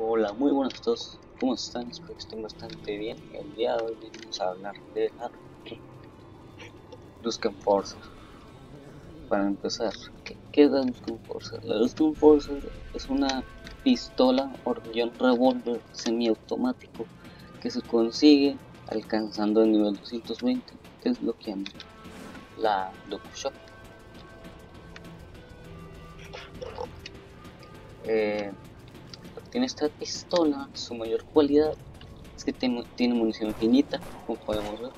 Hola, muy buenas a todos. ¿Cómo están? Espero que estén bastante bien. El día de hoy vamos a hablar de la Dusk Enforcer. Para empezar, ¿qué es la Dusk Enforcer? La Dusk Enforcer es una pistola o guión revólver semiautomático que se consigue alcanzando el nivel 220, desbloqueando la Duke Shop. Tiene esta pistola, su mayor cualidad es que tiene munición infinita, como podemos ver.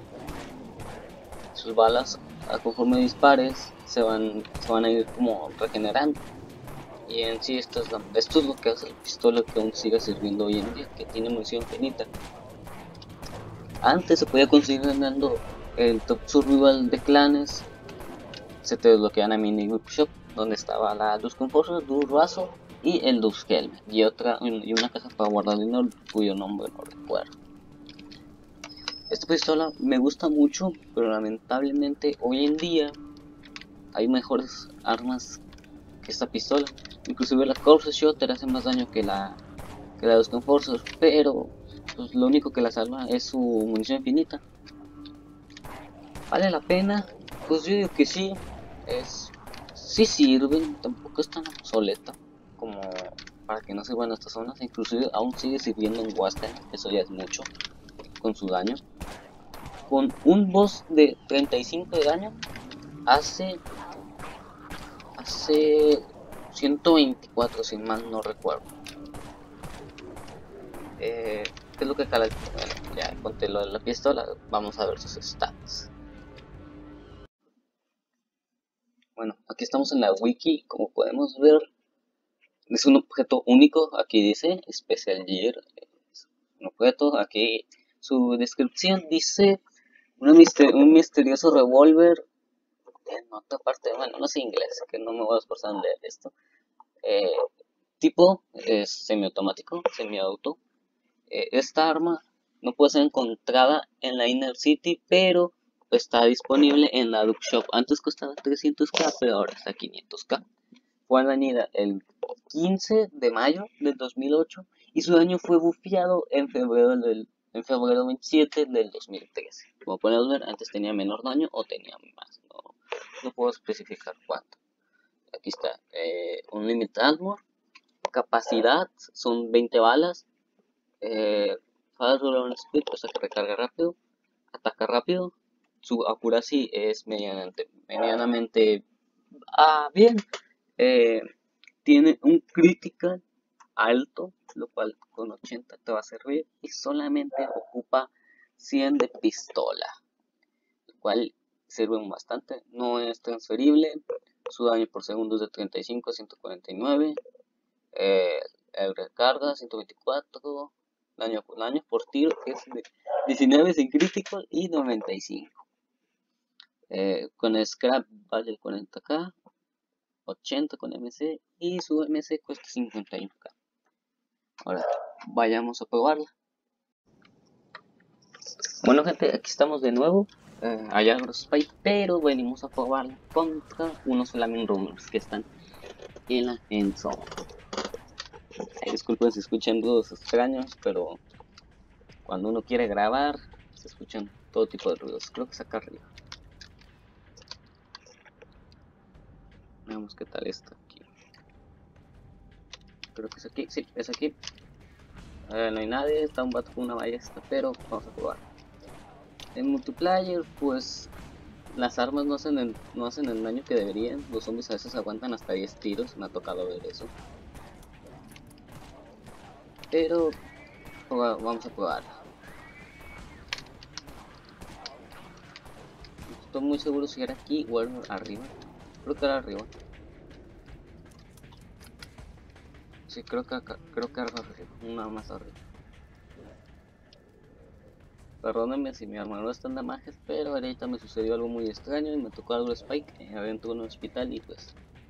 Sus balas, conforme dispares, se van a ir como regenerando. Y en sí esto es lo que hace la pistola que aún sigue sirviendo hoy en día, que tiene munición infinita. Antes se podía conseguir ganando el Top Survival de clanes, se te desbloquean a Mini Whip Shop, donde estaba la Dusk Enforcer, Razo y el Dusk Helmet, y una caja para guardar dinero cuyo nombre no recuerdo. Esta pistola me gusta mucho, pero lamentablemente hoy en día hay mejores armas que esta pistola. Inclusive la Corpse Shooter hace más daño que la Dusk Enforcer, pero pues, lo único que la salva es su munición infinita. ¿Vale la pena? Pues yo digo que sí. Sí sirve, tampoco es tan obsoleta como para que no sirva en estas zonas. Inclusive aún sigue sirviendo en Wasteland, eso ya es mucho, con su daño. Con un boss de 35 de daño, hace 124 si mal no recuerdo. ¿Qué es lo que caracteriza? Bueno, ya conté lo de la pistola, vamos a ver sus stats. Bueno, aquí estamos en la wiki, como podemos ver, es un objeto único, aquí dice Special Gear, es un objeto, aquí su descripción dice un misterioso revólver, en otra parte, bueno, no sé inglés, que no me voy a esforzar en leer esto, eh, tipo es semiautomático, semiauto. Esta arma no puede ser encontrada en la Inner City, pero está disponible en la Duke Shop. Antes costaba 300k, pero ahora está 500k. Fue añadida el 15 de mayo del 2008 y su daño fue bufeado en febrero 27 del 2013. Como podemos ver, antes tenía menor daño o tenía más. No puedo especificar cuánto. Aquí está. Unlimited Armor. Capacidad son 20 balas. Fast Roll Speed, o sea que recarga rápido, ataca rápido, su accuracy es medianamente bien, eh, tiene un critical alto, lo cual con 80 te va a servir, y solamente ocupa 100 de pistola, lo cual sirve bastante, no es transferible, su daño por segundo es de 35 a 149, el recarga 124, daño por tiro es de 19 sin crítico y 95. Con scrap vale 40k, 80 con MC y su MC cuesta 51k. Ahora vayamos a probarla. Bueno gente, aquí estamos de nuevo. Allá los Spy, pero venimos a probarla contra unos Flaming Runners que están en la Endzone. Disculpen si escuchan ruidos extraños, pero cuando uno quiere grabar se escuchan todo tipo de ruidos. Creo que es acá arriba. Veamos qué tal está aquí. Creo que es aquí, sí, es aquí. No hay nadie, está un vato con una ballesta, pero vamos a probar. En multiplayer, pues las armas no hacen el daño que deberían. Los zombies a veces aguantan hasta 10 tiros, me ha tocado ver eso. Pero vamos a probarla. No estoy muy seguro si era aquí o era arriba. Creo que era arriba. Sí, creo que era arriba, una más arriba. Perdónenme si mi armadura está en damages, pero ahorita me sucedió algo muy extraño y me tocó algo de Spike adentro de un hospital y pues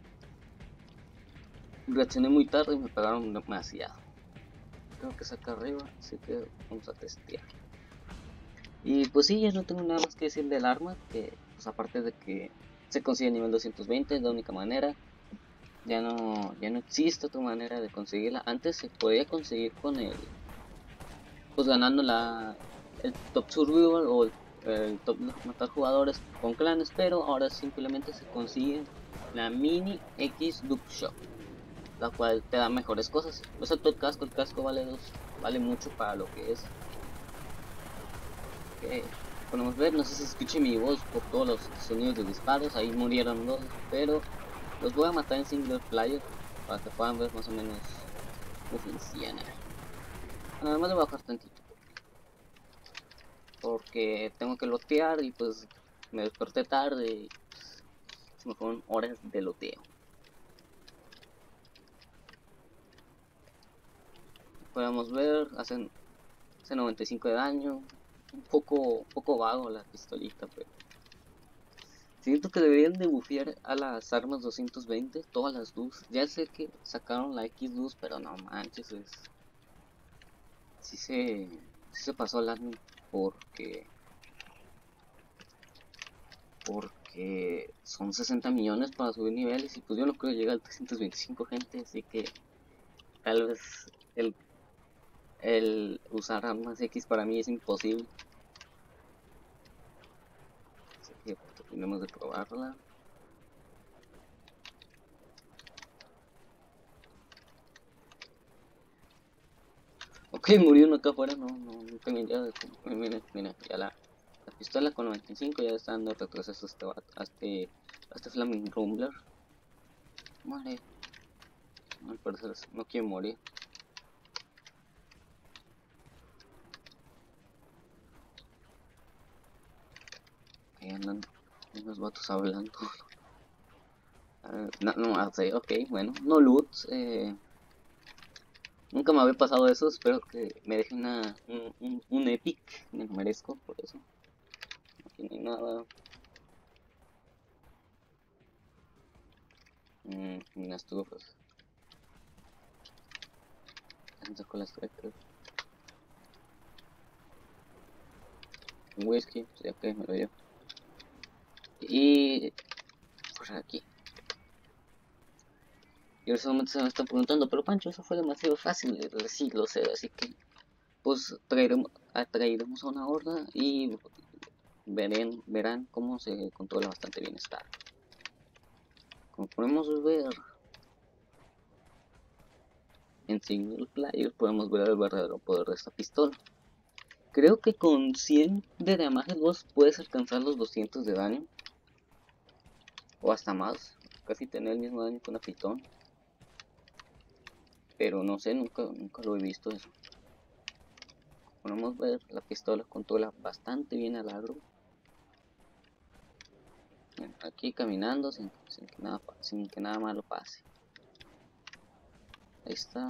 reaccioné muy tarde y me pegaron demasiado. Creo que es acá arriba, así que vamos a testear. Y pues sí, ya no tengo nada más que decir del arma, que pues aparte de que se consigue nivel 220, es la única manera. ya no existe otra manera de conseguirla. Antes se podía conseguir con pues ganando el Top Survivor o el Top Matar Jugadores con clanes, pero ahora simplemente se consigue la Mini X Duke Shop, la cual te da mejores cosas. Excepto el casco vale mucho para lo que es. Que podemos ver, no sé si escuché mi voz por todos los sonidos de disparos, ahí murieron dos, pero los voy a matar en single player para que puedan ver más o menos cómo funciona. Bueno, además le voy a bajar tantito porque tengo que lotear y pues me desperté tarde y pues, se me fueron horas de loteo. Podemos ver, hace 95 de daño, un poco vago la pistolita, pero siento que deberían de bufear a las armas 220, todas las luz. Ya sé que sacaron la X luz, pero no manches, sí se, sí se pasó al admin porque, porque son 60 millones para subir niveles y pues yo no creo llegar al 325 gente, así que tal vez el usar armas X para mí es imposible. Así que pues, tenemos de probarla. Ok, murió uno acá afuera, nunca me idea de cómo. Mira, ya la pistola con 95 ya está dando retroceso a este Flaming Rumbler. Muere. Al parecer no quiere morir. Ahí andan unos vatos hablando. No, ok, bueno, no loot. Nunca me había pasado eso, espero que me deje un epic, me lo merezco por eso. Aquí no hay nada. Unas estufas. Con las trackers. Un whisky, sí, ok, me lo dio. Y por aquí. Y en ese momento se me están preguntando, pero Pancho, eso fue demasiado fácil, sí, lo sé, así que pues atraeremos a una horda y verán cómo se controla bastante bien esta. Como podemos ver en single player, podemos ver el verdadero poder de esta pistola. Creo que con 100 de damage vos puedes alcanzar los 200 de daño. O hasta más, casi tener el mismo daño que una pitón. Pero no sé, nunca lo he visto eso. Podemos ver, la pistola controla bastante bien al agro. Aquí caminando sin que nada malo pase. Ahí está.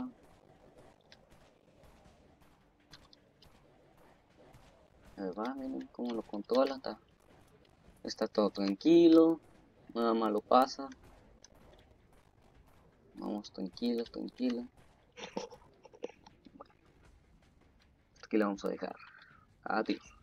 Ahí va, miren cómo lo controla. Está todo tranquilo. Nada malo pasa. Vamos tranquilo, tranquilo. Aquí le vamos a dejar. Adiós.